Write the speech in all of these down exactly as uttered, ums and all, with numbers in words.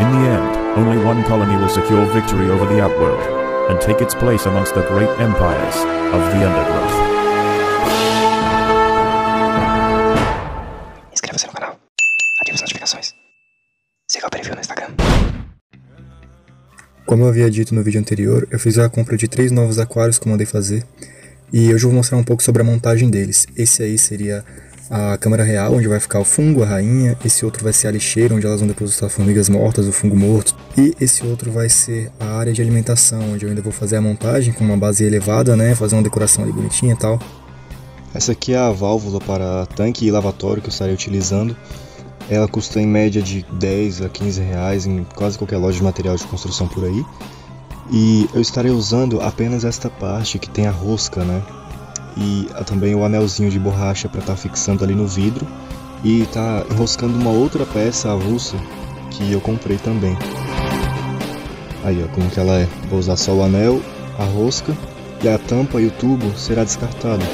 In the end, only one colony will secure victory over the Outworld and take its place amongst the great empires of the Undergrowth. Inscreva-se no canal, ative as notificações, siga o perfil no Instagram. Como eu havia dito no vídeo anterior, eu fiz a compra de três novos aquários que eu mandei fazer e hoje eu vou mostrar um pouco sobre a montagem deles. Esse aí seria a câmara real, onde vai ficar o fungo, a rainha. Esse outro vai ser a lixeira, onde elas vão depositar formigas mortas, o fungo morto. E esse outro vai ser a área de alimentação, onde eu ainda vou fazer a montagem com uma base elevada, né, fazer uma decoração ali bonitinha e tal. Essa aqui é a válvula para tanque e lavatório que eu estarei utilizando. Ela custa em média de dez a quinze reais em quase qualquer loja de material de construção por aí. E eu estarei usando apenas esta parte que tem a rosca, né? E também o anelzinho de borracha para estar tá fixando ali no vidro. E tá enroscando uma outra peça avulsa que eu comprei também. Aí ó, como que ela é. Vou usar só o anel, a rosca e a tampa e o tubo será descartado.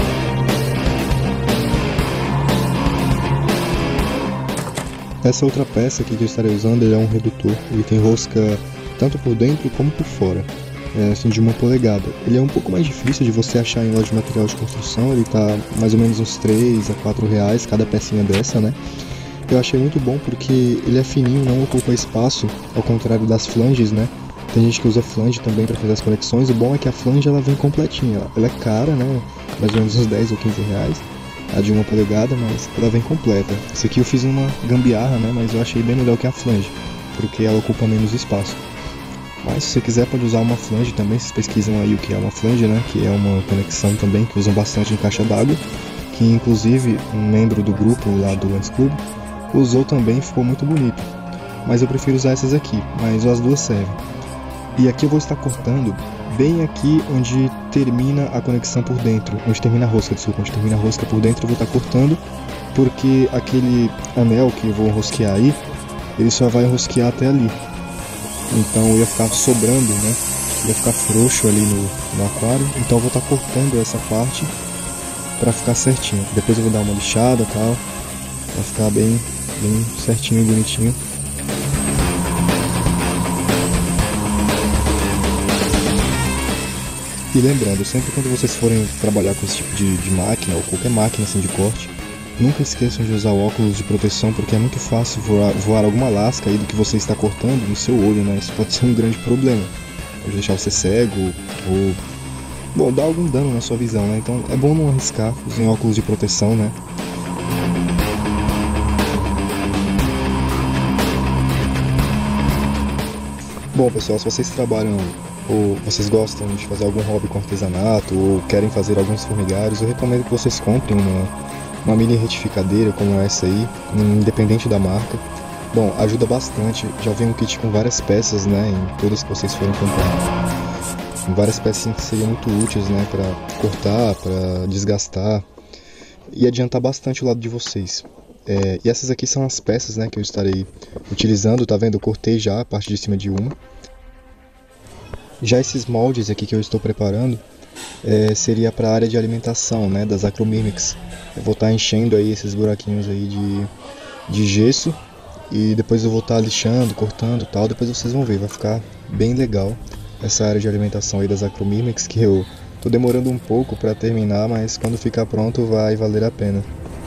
Essa outra peça aqui que eu estarei usando, ele é um redutor. Ele tem rosca tanto por dentro como por fora, é, assim de uma polegada. Ele é um pouco mais difícil de você achar em loja de material de construção. Ele tá mais ou menos uns três a quatro reais cada pecinha dessa, né? Eu achei muito bom porque ele é fininho, não ocupa espaço, ao contrário das flanges, né? Tem gente que usa flange também para fazer as conexões. O bom é que a flange ela vem completinha. Ela é cara, né? Mais ou menos uns dez ou quinze reais. A de uma polegada, mas ela vem completa. Esse aqui eu fiz uma gambiarra, né? Mas eu achei bem melhor que a flange, porque ela ocupa menos espaço. Mas se você quiser pode usar uma flange também. Vocês pesquisam aí o que é uma flange, né? Que é uma conexão também que usam bastante em caixa d'água, que inclusive um membro do grupo lá do Lance Club usou também e ficou muito bonito. Mas eu prefiro usar essas aqui, mas as duas servem. E aqui eu vou estar cortando bem aqui onde termina a conexão por dentro, onde termina a rosca, desculpa, onde termina a rosca por dentro eu vou estar cortando, porque aquele anel que eu vou enrosquear aí, ele só vai enrosquear até ali. Então ia ficar sobrando, né? Ia ficar frouxo ali no, no aquário, então eu vou estar cortando essa parte para ficar certinho. Depois eu vou dar uma lixada e tal, para ficar bem, bem certinho e bonitinho. E lembrando, sempre quando vocês forem trabalhar com esse tipo de, de máquina, ou qualquer máquina assim de corte, nunca esqueçam de usar óculos de proteção, porque é muito fácil voar, voar alguma lasca aí do que você está cortando no seu olho, né? Isso pode ser um grande problema. Pode deixar você cego, ou... bom, dar algum dano na sua visão, né? Então é bom não arriscar, usem óculos de proteção, né? Bom pessoal, se vocês trabalham ou vocês gostam de fazer algum hobby com artesanato ou querem fazer alguns formigários, eu recomendo que vocês comprem uma, uma mini retificadeira como essa aí, independente da marca. Bom, ajuda bastante, já vem um kit com várias peças, né, em todas que vocês forem comprar. Várias pecinhas que seriam muito úteis, né, para cortar, para desgastar e adiantar bastante o lado de vocês. É, e essas aqui são as peças, né, que eu estarei utilizando, tá vendo? Eu cortei já a parte de cima de uma. Já esses moldes aqui que eu estou preparando é, seria para a área de alimentação, né, das Acromimics. Eu vou estar enchendo aí esses buraquinhos aí de, de gesso e depois eu vou estar lixando, cortando e tal. Depois vocês vão ver, vai ficar bem legal essa área de alimentação aí das Acromimics, que eu tô demorando um pouco para terminar, mas quando ficar pronto vai valer a pena.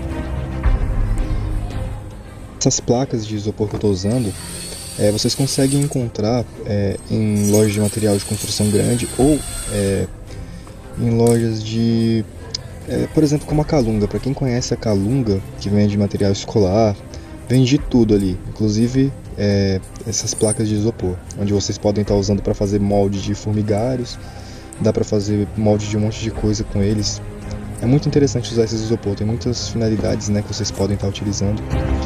Essas placas de isopor que eu estou usando, É, vocês conseguem encontrar é, em lojas de material de construção grande ou é, em lojas de, é, por exemplo, como a Calunga. Para quem conhece a Calunga, que vende material escolar, vende tudo ali, inclusive é, essas placas de isopor, onde vocês podem estar usando para fazer molde de formigários, dá para fazer molde de um monte de coisa com eles. É muito interessante usar esses isopor, tem muitas finalidades, né, que vocês podem estar utilizando.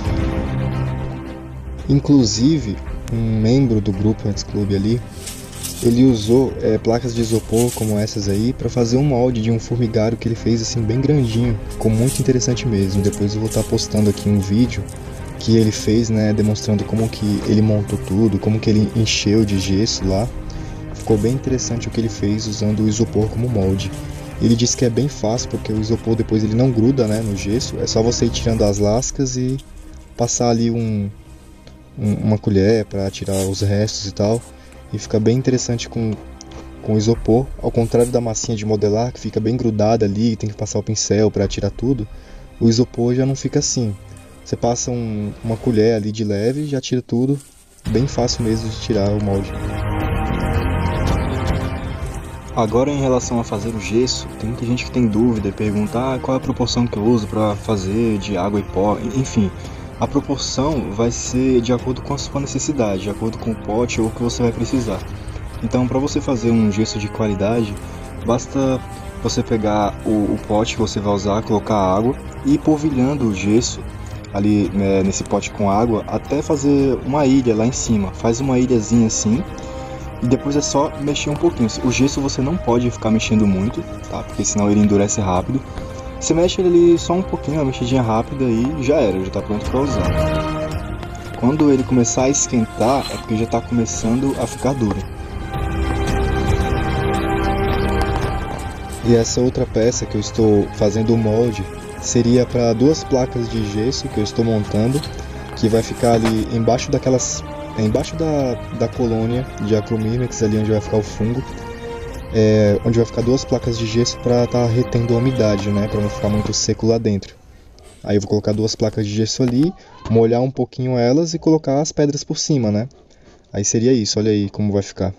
Inclusive, um membro do grupo Lance Club ali, ele usou é, placas de isopor como essas aí para fazer um molde de um formigário que ele fez assim bem grandinho, ficou muito interessante mesmo. Depois eu vou estar postando aqui um vídeo que ele fez, né, demonstrando como que ele montou tudo, como que ele encheu de gesso lá. Ficou bem interessante o que ele fez usando o isopor como molde. Ele disse que é bem fácil porque o isopor depois ele não gruda, né, no gesso, é só você ir tirando as lascas e passar ali um um, uma colher para tirar os restos e tal. E fica bem interessante com, com isopor, ao contrário da massinha de modelar, que fica bem grudada ali e tem que passar o pincel para tirar tudo. O isopor já não fica assim. Você passa um, uma colher ali de leve e já tira tudo. Bem fácil mesmo de tirar o molde. Agora, em relação a fazer o gesso, tem muita gente que tem dúvida e pergunta ah, qual é a proporção que eu uso para fazer de água e pó. Enfim, a proporção vai ser de acordo com a sua necessidade, de acordo com o pote ou o que você vai precisar. Então, para você fazer um gesso de qualidade, basta você pegar o, o pote que você vai usar, colocar água e ir polvilhando o gesso ali, né, nesse pote com água até fazer uma ilha lá em cima. Faz uma ilhazinha assim. E depois é só mexer um pouquinho. O gesso você não pode ficar mexendo muito, tá? Porque senão ele endurece rápido. Você mexe ele ali só um pouquinho, uma mexidinha rápida e já era, já está pronto para usar. Quando ele começar a esquentar, é porque já está começando a ficar duro. E essa outra peça que eu estou fazendo o molde seria para duas placas de gesso que eu estou montando, que vai ficar ali embaixo daquelas... embaixo da, da colônia de Acromyrmex, ali onde vai ficar o fungo, é, onde vai ficar duas placas de gesso para estar tá retendo a umidade, né, para não ficar muito seco lá dentro. Aí eu vou colocar duas placas de gesso ali, molhar um pouquinho elas e colocar as pedras por cima, né. Aí seria isso, olha aí como vai ficar.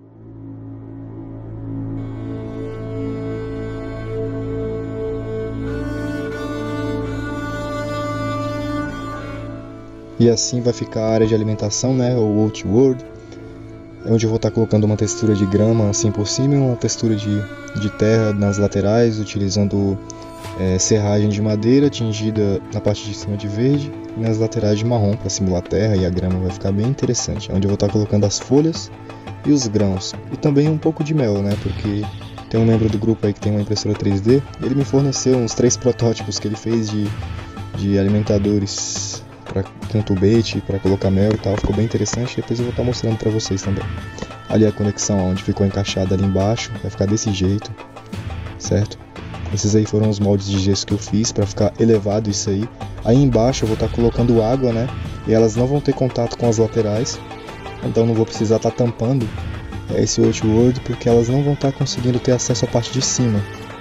E assim vai ficar a área de alimentação, né, ou outworld, onde eu vou estar colocando uma textura de grama assim por cima e uma textura de, de terra nas laterais, utilizando é, serragem de madeira tingida na parte de cima de verde e nas laterais de marrom para simular terra, e a grama vai ficar bem interessante, onde eu vou estar colocando as folhas e os grãos, e também um pouco de mel, né, porque tem um membro do grupo aí que tem uma impressora três D, ele me forneceu uns três protótipos que ele fez de, de alimentadores pra, com tubete, para colocar mel e tal, ficou bem interessante, depois eu vou estar mostrando para vocês também. Ali a conexão onde ficou encaixada ali embaixo, vai ficar desse jeito, certo? Esses aí foram os moldes de gesso que eu fiz para ficar elevado isso aí. Aí embaixo eu vou estar colocando água, né? E elas não vão ter contato com as laterais, então não vou precisar estar tampando esse outworld, porque elas não vão estar conseguindo ter acesso à parte de cima.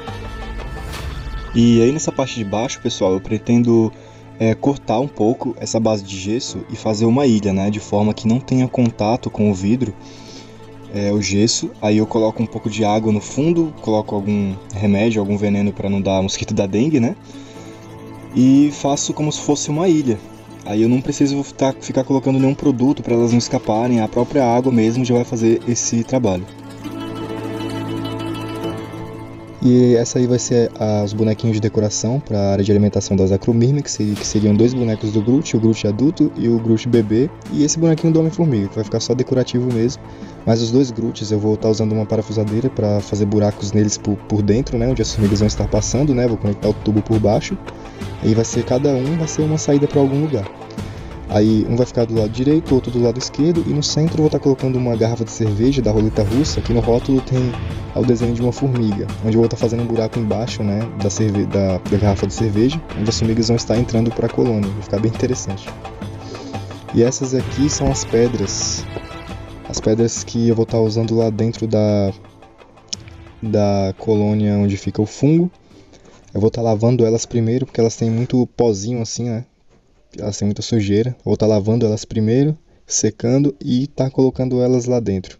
E aí nessa parte de baixo, pessoal, eu pretendo é, cortar um pouco essa base de gesso e fazer uma ilha, né? De forma que não tenha contato com o vidro, é, o gesso. Aí eu coloco um pouco de água no fundo, coloco algum remédio, algum veneno para não dar mosquito da dengue, né? E faço como se fosse uma ilha. Aí eu não preciso ficar, ficar colocando nenhum produto para elas não escaparem, a própria água mesmo já vai fazer esse trabalho. E essa aí vai ser a, os bonequinhos de decoração para a área de alimentação das Acromyrmex, que, que seriam dois bonecos do Groot, o Groot adulto e o Groot bebê, e esse bonequinho do Homem-Formiga, que vai ficar só decorativo mesmo. Mas os dois Groots eu vou estar usando uma parafusadeira para fazer buracos neles por, por dentro, né, onde as formigas vão estar passando, né, vou conectar o tubo por baixo. Aí vai ser cada um, vai ser uma saída para algum lugar. Aí um vai ficar do lado direito, outro do lado esquerdo, e no centro eu vou estar colocando uma garrafa de cerveja da roleta russa. Aqui no rótulo tem o desenho de uma formiga, onde eu vou estar fazendo um buraco embaixo, né, da, cerve da, da garrafa de cerveja, onde as formigas vão estar entrando para a colônia. Vai ficar bem interessante. E essas aqui são as pedras, as pedras que eu vou estar usando lá dentro da, da colônia onde fica o fungo. Eu vou estar lavando elas primeiro, porque elas têm muito pozinho assim, né? Elas têm muita sujeira. Vou estar lavando elas primeiro, secando e estar colocando elas lá dentro.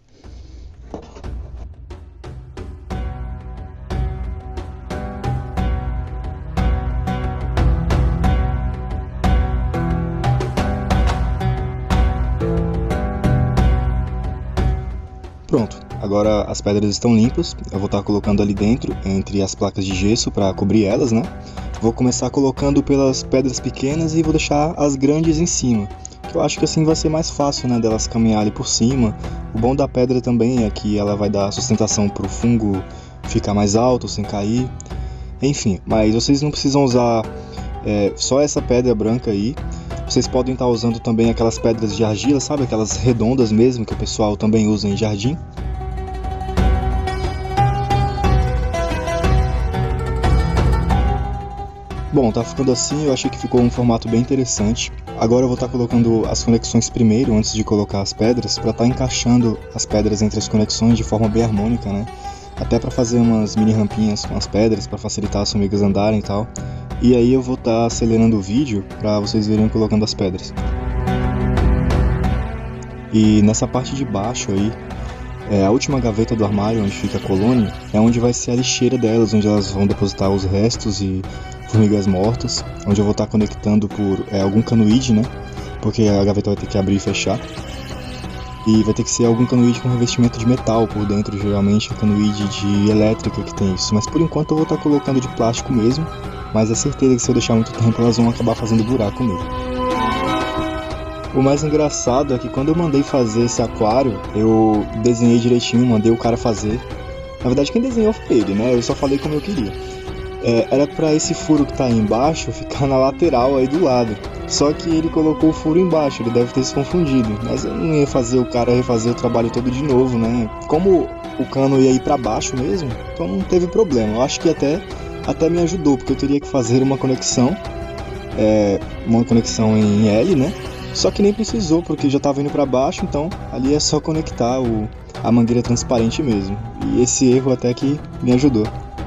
Pronto, agora as pedras estão limpas. Eu vou estar colocando ali dentro, entre as placas de gesso, para cobrir elas, né? Vou começar colocando pelas pedras pequenas e vou deixar as grandes em cima, que eu acho que assim vai ser mais fácil, né, delas caminhar ali por cima. O bom da pedra também é que ela vai dar sustentação para o fungo ficar mais alto, sem cair. Enfim, mas vocês não precisam usar é, só essa pedra branca aí. Vocês podem estar usando também aquelas pedras de argila, sabe? Aquelas redondas mesmo, que o pessoal também usa em jardim. Bom, tá ficando assim, eu achei que ficou um formato bem interessante. Agora eu vou estar colocando as conexões primeiro, antes de colocar as pedras, para estar encaixando as pedras entre as conexões de forma bem harmônica, né? Até para fazer umas mini rampinhas com as pedras, para facilitar as formigas andarem e tal. E aí eu vou estar acelerando o vídeo para vocês verem colocando as pedras. E nessa parte de baixo aí, é, a última gaveta do armário onde fica a colônia, é onde vai ser a lixeira delas, onde elas vão depositar os restos e formigas mortas, onde eu vou estar conectando por é, algum canoide, né? Porque a gaveta vai ter que abrir e fechar. E vai ter que ser algum canoide com revestimento de metal por dentro, geralmente é canoide de elétrica que tem isso. Mas por enquanto eu vou estar colocando de plástico mesmo, mas é certeza que se eu deixar muito tempo elas vão acabar fazendo buraco nele. O mais engraçado é que quando eu mandei fazer esse aquário, eu desenhei direitinho, mandei o cara fazer. Na verdade quem desenhou foi ele, né? Eu só falei como eu queria. É, era pra esse furo que tá aí embaixo ficar na lateral aí do lado. Só que ele colocou o furo embaixo, ele deve ter se confundido. Mas eu não ia fazer o cara refazer o trabalho todo de novo, né? Como o cano ia ir pra baixo mesmo, então não teve problema. Eu acho que até, até me ajudou, porque eu teria que fazer uma conexão, é, uma conexão em L, né? Só que nem precisou, porque já estava indo para baixo, então ali é só conectar o, a mangueira transparente mesmo. E esse erro até que me ajudou.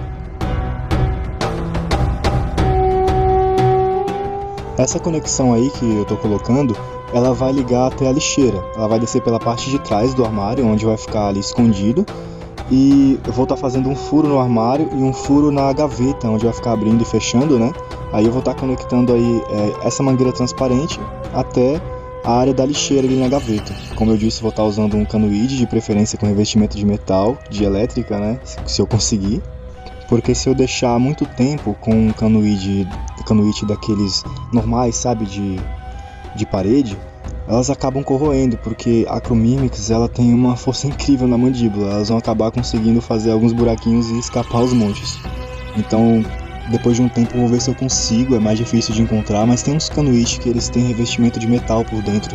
Essa conexão aí que eu estou colocando, ela vai ligar até a lixeira. Ela vai descer pela parte de trás do armário, onde vai ficar ali escondido. E eu vou estar tá fazendo um furo no armário e um furo na gaveta, onde vai ficar abrindo e fechando, né? Aí eu vou estar tá conectando aí é, essa mangueira transparente até a área da lixeira ali na gaveta. Como eu disse, vou estar tá usando um canoide, de preferência com revestimento de metal, de elétrica, né? Se eu conseguir. Porque se eu deixar muito tempo com um canoide, canoide daqueles normais, sabe? De, de parede, elas acabam corroendo, porque a Acromyrmex, ela tem uma força incrível na mandíbula. Elas vão acabar conseguindo fazer alguns buraquinhos e escapar aos montes. Então, depois de um tempo eu vou ver se eu consigo, é mais difícil de encontrar, mas tem uns canoides que eles têm revestimento de metal por dentro.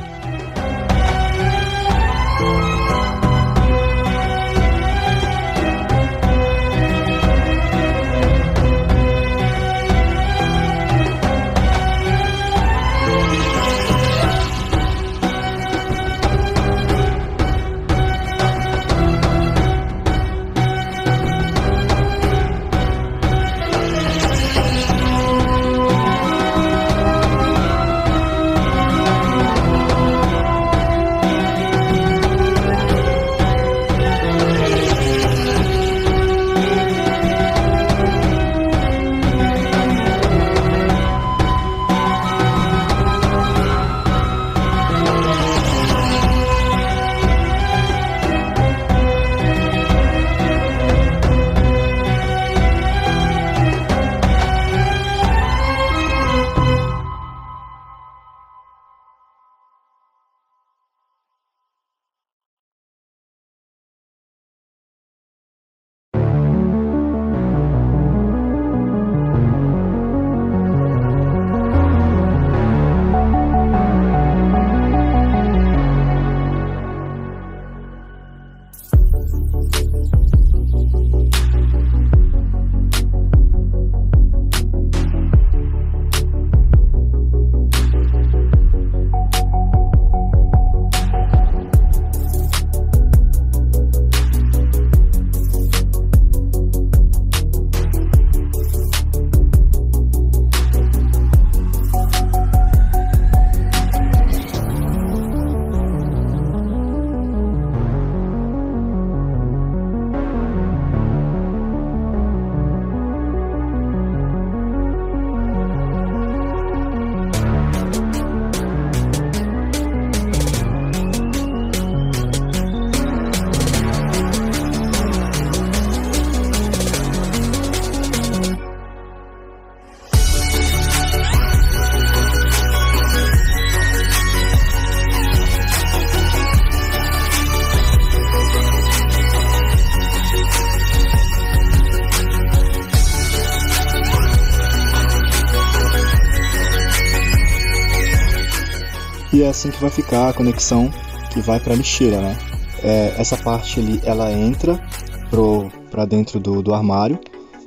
E é assim que vai ficar a conexão que vai para a lixeira, né? É, essa parte ali, ela entra pro, pra dentro do, do armário.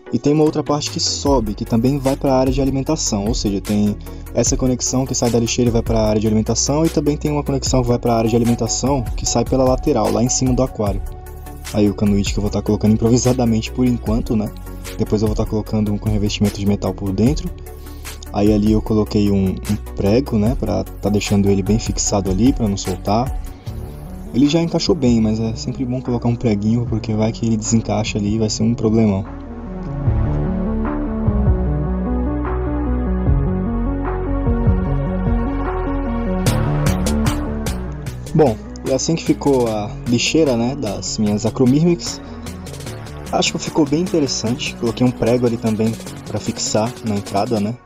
E tem uma outra parte que sobe, que também vai para a área de alimentação, ou seja, tem essa conexão que sai da lixeira e vai para a área de alimentação, e também tem uma conexão que vai para a área de alimentação que sai pela lateral, lá em cima do aquário. Aí o canuite que eu vou estar colocando improvisadamente por enquanto, né? Depois eu vou estar colocando um com revestimento de metal por dentro. Aí ali eu coloquei um, um prego, né, para estar deixando ele bem fixado ali, para não soltar. Ele já encaixou bem, mas é sempre bom colocar um preguinho, porque vai que ele desencaixa ali e vai ser um problemão. Bom, e assim que ficou a lixeira, né, das minhas Acromyrmex, acho que ficou bem interessante. Coloquei um prego ali também para fixar na entrada, né,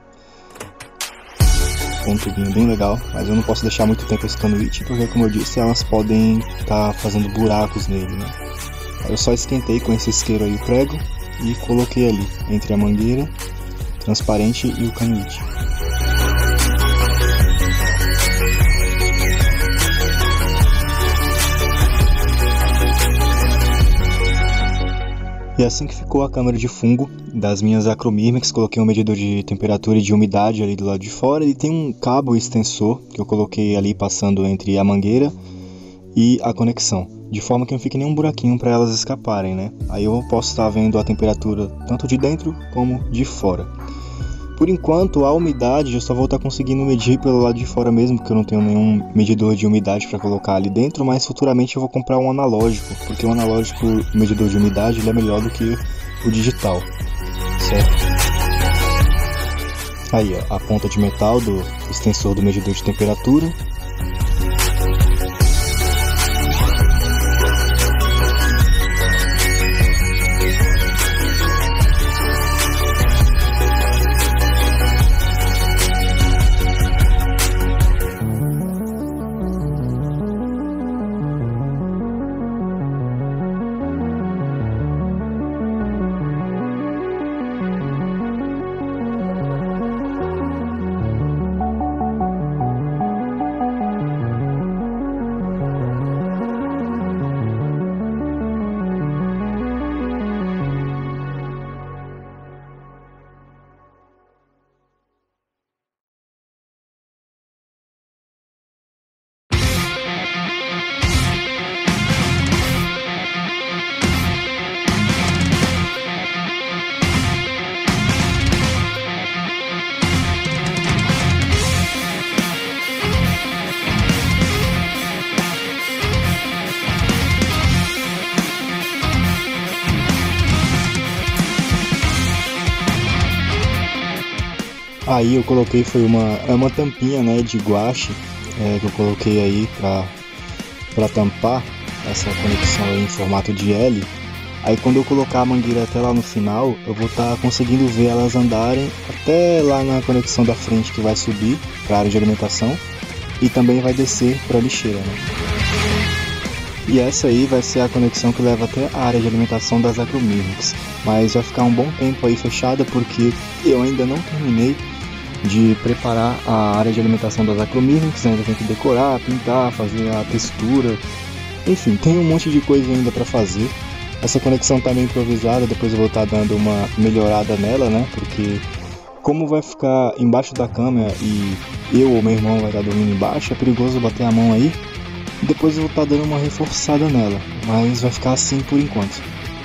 um tubinho bem legal, mas eu não posso deixar muito tempo esse canuite, porque como eu disse, elas podem estar tá fazendo buracos nele, né. Eu só esquentei com esse isqueiro aí o prego e coloquei ali, entre a mangueira transparente e o canuite. E assim que ficou a câmara de fungo das minhas Acromyrmex, coloquei um medidor de temperatura e de umidade ali do lado de fora. Ele tem um cabo extensor que eu coloquei ali passando entre a mangueira e a conexão, de forma que não fique nenhum buraquinho para elas escaparem, né? Aí eu posso estar vendo a temperatura tanto de dentro como de fora. Por enquanto, a umidade eu só vou estar conseguindo medir pelo lado de fora mesmo, porque eu não tenho nenhum medidor de umidade para colocar ali dentro, mas futuramente eu vou comprar um analógico, porque o analógico, o medidor de umidade, ele é melhor do que o digital, certo? Aí, ó, a ponta de metal do extensor do medidor de temperatura. Aí eu coloquei, foi uma, é uma tampinha, né, de guache, é, que eu coloquei aí pra, pra tampar essa conexão aí em formato de L. Aí quando eu colocar a mangueira até lá no final, eu vou estar tá conseguindo ver elas andarem até lá na conexão da frente, que vai subir para a área de alimentação e também vai descer para a lixeira, né? E essa aí vai ser a conexão que leva até a área de alimentação das Acromyrmex, mas vai ficar um bom tempo aí fechada, porque eu ainda não terminei de preparar a área de alimentação das Acromyrmex, ainda tem que decorar, pintar, fazer a textura, enfim, tem um monte de coisa ainda para fazer. Essa conexão tá meio improvisada, depois eu vou estar dando uma melhorada nela, né, porque como vai ficar embaixo da cama e eu ou meu irmão vai estar dormindo embaixo, é perigoso bater a mão aí. Depois eu vou estar dando uma reforçada nela, mas vai ficar assim por enquanto.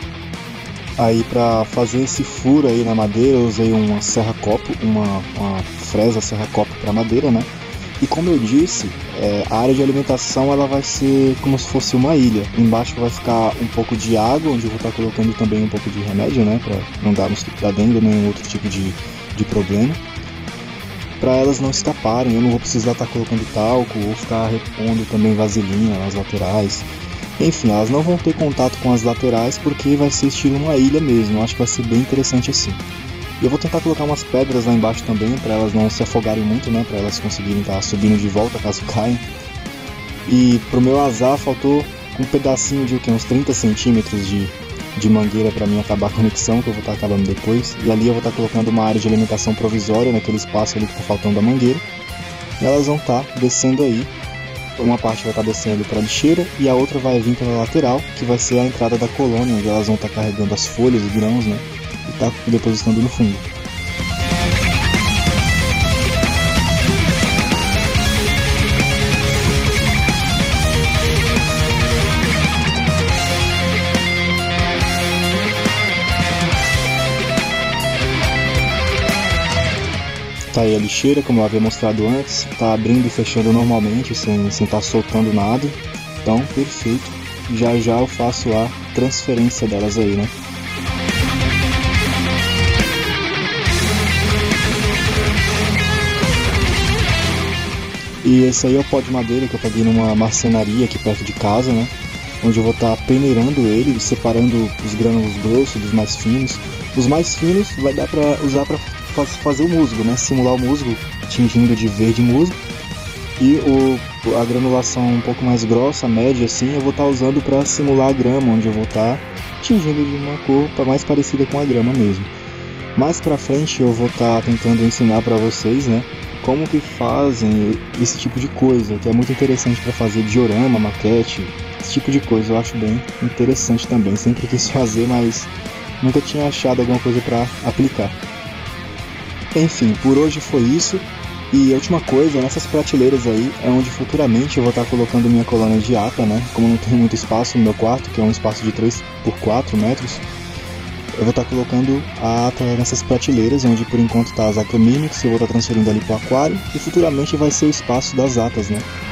Aí para fazer esse furo aí na madeira eu usei uma serra-copo, uma, uma fresa serra-copo para madeira, né? E como eu disse, é, a área de alimentação ela vai ser como se fosse uma ilha. Embaixo vai ficar um pouco de água, onde eu vou estar colocando também um pouco de remédio, né? Para não dar mosquito da dengue ou nenhum outro tipo de, de problema. Para elas não escaparem, eu não vou precisar estar colocando talco ou ficar repondo também vaselina nas laterais. Enfim, elas não vão ter contato com as laterais porque vai ser estilo uma ilha mesmo, eu acho que vai ser bem interessante assim. E eu vou tentar colocar umas pedras lá embaixo também, para elas não se afogarem muito, né, para elas conseguirem estar subindo de volta caso caem. E pro meu azar faltou um pedacinho de o que, uns trinta centímetros de, de mangueira para mim acabar a conexão, que eu vou estar acabando depois. E ali eu vou estar colocando uma área de alimentação provisória naquele espaço ali que está faltando da mangueira. E elas vão estar descendo aí. Uma parte vai estar descendo para a lixeira e a outra vai vir pela lateral, que vai ser a entrada da colônia, onde elas vão estar carregando as folhas e grãos, né? E tá depositando no fundo. Tá aí a lixeira, como eu havia mostrado antes, tá abrindo e fechando normalmente, sem sem tá soltando nada. Então, perfeito. Já já eu faço a transferência delas aí, né? E esse aí é o pó de madeira que eu peguei numa marcenaria aqui perto de casa, né? Onde eu vou estar peneirando ele, separando os grânulos grossos dos mais finos. Os mais finos vai dar pra usar pra fazer o musgo, né? Simular o musgo, tingindo de verde musgo. E o, a granulação um pouco mais grossa, média assim, eu vou estar usando para simular a grama, onde eu vou estar tingindo de uma cor mais parecida com a grama mesmo. Mais pra frente eu vou estar tentando ensinar para vocês, né? Como que fazem esse tipo de coisa, que é muito interessante para fazer diorama, maquete, esse tipo de coisa eu acho bem interessante também. Sempre quis fazer, mas nunca tinha achado alguma coisa para aplicar. Enfim, por hoje foi isso. E a última coisa, nessas prateleiras aí é onde futuramente eu vou estar colocando minha colônia de ata, né? Como não tem muito espaço no meu quarto, que é um espaço de três por quatro metros, eu vou estar colocando a ata nessas prateleiras, onde por enquanto está as Acromimics, eu vou estar transferindo ali para o aquário, e futuramente vai ser o espaço das atas, né?